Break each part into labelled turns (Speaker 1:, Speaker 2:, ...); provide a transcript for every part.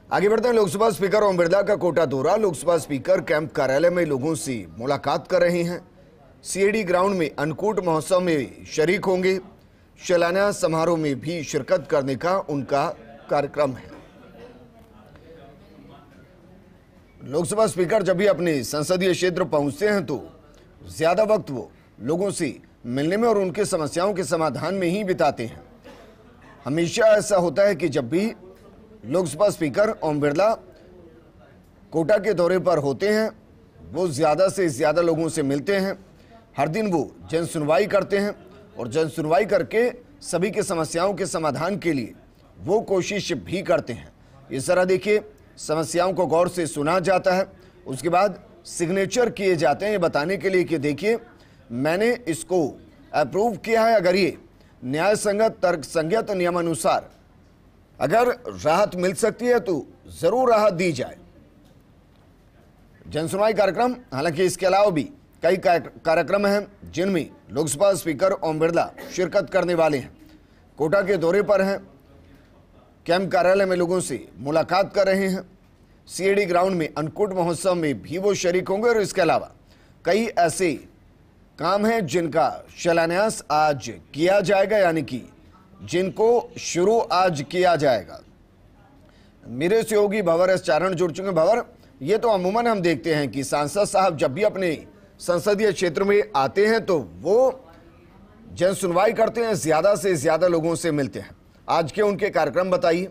Speaker 1: आगे बढ़ते हैं। लोकसभा स्पीकर ओम बिरला का कोटा दौरा। लोकसभा स्पीकर कैंप कार्यालय में लोगों से मुलाकात कर रहे हैं। सीएडी ग्राउंड में अन्नकूट महोत्सव में शरीक होंगे। शिलान्यास समारोह में भी शिरकत करने का उनका कार्यक्रम है। लोकसभा स्पीकर जब भी अपने संसदीय क्षेत्र पहुंचते हैं तो ज्यादा वक्त वो लोगों से मिलने में और उनके समस्याओं के समाधान में ही बिताते हैं। हमेशा ऐसा होता है कि जब भी लोकसभा स्पीकर ओम बिरला कोटा के दौरे पर होते हैं, वो ज़्यादा से ज़्यादा लोगों से मिलते हैं। हर दिन वो जन सुनवाई करते हैं और जन सुनवाई करके सभी के समस्याओं के समाधान के लिए वो कोशिश भी करते हैं। इस तरह देखिए, समस्याओं को गौर से सुना जाता है, उसके बाद सिग्नेचर किए जाते हैं ये बताने के लिए कि देखिए मैंने इसको अप्रूव किया है। अगर ये न्याय संगत, तर्क संगत, नियमानुसार अगर राहत मिल सकती है तो जरूर राहत दी जाए। जनसुनवाई कार्यक्रम, हालांकि इसके अलावा भी कई कार्यक्रम हैं जिनमें लोकसभा स्पीकर ओम बिरला शिरकत करने वाले हैं। कोटा के दौरे पर हैं, कैंप कार्यालय में लोगों से मुलाकात कर रहे हैं। सीएडी ग्राउंड में अन्नकूट महोत्सव में भी वो शरीक होंगे और इसके अलावा कई ऐसे काम हैं जिनका शिलान्यास आज किया जाएगा, यानी कि जिनको शुरू आज किया जाएगा। मेरे सहयोगी भंवर एस चारण जुड़ चुके हैं। भंवर, ये तो अमूमन हम देखते हैं कि सांसद साहब जब भी अपने संसदीय क्षेत्र में आते हैं तो वो जन सुनवाई करते हैं, ज्यादा से ज्यादा लोगों से मिलते हैं। आज के उनके कार्यक्रम बताइए।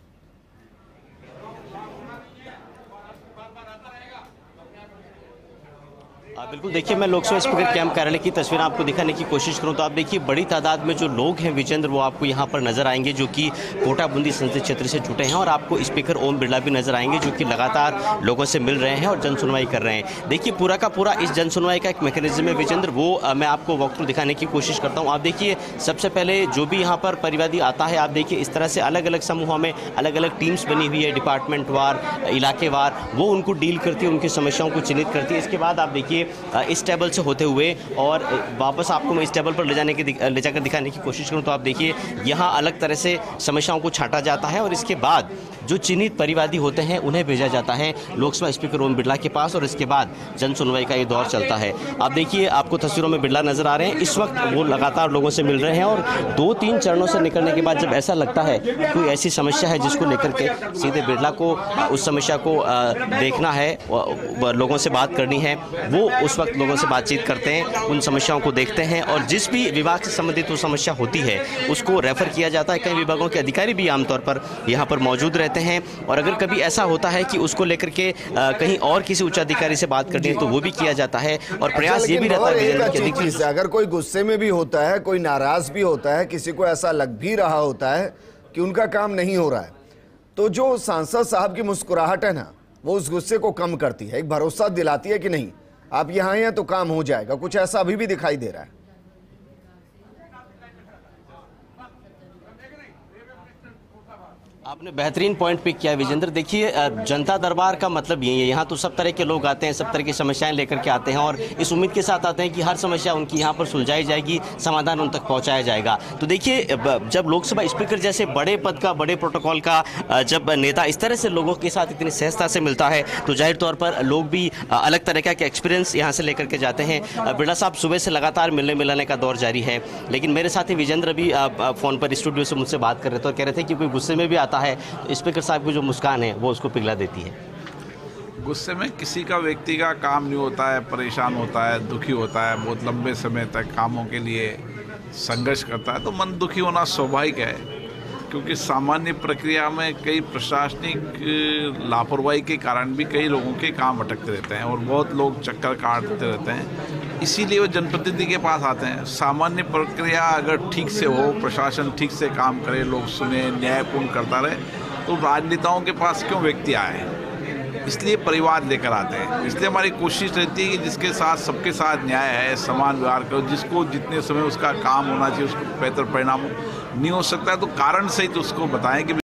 Speaker 2: बिल्कुल, देखिए मैं लोकसभा स्पीकर कैंप कार्यालय की तस्वीर आपको दिखाने की कोशिश करूं तो आप देखिए बड़ी तादाद में जो लोग हैं विजेंद्र, वो आपको यहां पर नजर आएंगे जो कि कोटा बूंदी संसदीय क्षेत्र से जुटे हैं। और आपको स्पीकर ओम बिरला भी नजर आएंगे जो कि लगातार लोगों से मिल रहे हैं और जन सुनवाई कर रहे हैं। देखिए पूरा का पूरा इस जन सुनवाई का एक मैकेनिज्म है विजेंद्र, वो मैं आपको वक्त थ्रू दिखाने की कोशिश करता हूँ। आप देखिए सबसे पहले जो भी यहाँ पर परिवादी आता है, आप देखिए इस तरह से अलग अलग समूहों में अलग अलग टीम्स बनी हुई है, डिपार्टमेंट वार, इलाके वार, वो उनको डील करती है, उनकी समस्याओं को चिन्हित करती है। इसके बाद आप देखिए इस टेबल से होते हुए और वापस आपको मैं इस टेबल पर ले जाकर दिखाने की कोशिश करूं तो आप देखिए यहाँ अलग तरह से समस्याओं को छांटा जाता है और इसके बाद जो चिन्हित परिवादी होते हैं उन्हें भेजा जाता है लोकसभा स्पीकर ओम बिरला के पास और इसके बाद जन सुनवाई का ये दौर चलता है। आप देखिए आपको तस्वीरों में बिरला नजर आ रहे हैं, इस वक्त वो लगातार लोगों से मिल रहे हैं और 2-3 चरणों से निकलने के बाद जब ऐसा लगता है कोई ऐसी समस्या है जिसको लेकर के सीधे बिरला को उस समस्या को देखना है, लोगों से बात करनी है, वो उस वक्त लोगों से बातचीत करते हैं, उन समस्याओं को देखते हैं और जिस भी विभाग से संबंधित वो समस्या होती है उसको रेफर किया जाता है। कई विभागों के अधिकारी भी आमतौर पर यहाँ पर मौजूद रहते हैं और अगर कभी ऐसा होता है कि उसको लेकर के कहीं और किसी उच्च अधिकारी से बात करनी है तो वो भी किया जाता है। और प्रयास ये भी रहता है
Speaker 1: अगर कोई गुस्से में भी होता है, कोई नाराज भी होता है, किसी को ऐसा लग भी रहा होता है कि उनका काम नहीं हो रहा है, तो जो सांसद साहब की मुस्कुराहट है ना, वो उस गुस्से को कम करती है, एक भरोसा दिलाती है कि नहीं आप यहाँ हैं तो काम हो जाएगा। कुछ ऐसा अभी भी दिखाई दे रहा है।
Speaker 2: आपने बेहतरीन पॉइंट पिक किया विजेंद्र। देखिए जनता दरबार का मतलब यही है, यहाँ तो सब तरह के लोग आते हैं, सब तरह की समस्याएं लेकर के आते हैं और इस उम्मीद के साथ आते हैं कि हर समस्या उनकी यहाँ पर सुलझाई जाएगी, समाधान उन तक पहुँचाया जाएगा। तो देखिए जब लोकसभा स्पीकर जैसे बड़े पद का, बड़े प्रोटोकॉल का जब नेता इस तरह से लोगों के साथ इतनी सहजता से मिलता है तो जाहिर तौर पर लोग भी अलग तरह का एक्सपीरियंस यहाँ से लेकर के जाते हैं। बिरला साहब सुबह से लगातार मिलने मिलाने का दौर जारी है, लेकिन मेरे साथी विजेंद्र भी फ़ोन पर स्टूडियो से मुझसे बात कर रहे थे और कह रहे थे कि कोई गुस्से में भी आता है, स्पीकर साहब की जो मुस्कान है वो उसको पिघला देती है।
Speaker 3: गुस्से में किसी का व्यक्ति का काम नहीं होता है, परेशान होता है, दुखी होता है, बहुत लंबे समय तक कामों के लिए संघर्ष करता है तो मन दुखी होना स्वाभाविक है, क्योंकि सामान्य प्रक्रिया में कई प्रशासनिक लापरवाही के कारण भी कई लोगों के काम अटकते रहते हैं और बहुत लोग चक्कर काटते रहते हैं, इसीलिए वो जनप्रतिनिधि के पास आते हैं। सामान्य प्रक्रिया अगर ठीक से हो, प्रशासन ठीक से काम करे, लोग सुने, न्यायपूर्ण करता रहे, तो राजनेताओं के पास क्यों व्यक्ति आए, इसलिए परिवार लेकर आते हैं। इसलिए हमारी कोशिश रहती है कि जिसके साथ सबके साथ न्याय है, समान व्यवहार करो, जिसको जितने समय उसका काम होना चाहिए उसको बेहतर परिणाम नहीं हो सकता है तो कारण सहित उसको बताएं कि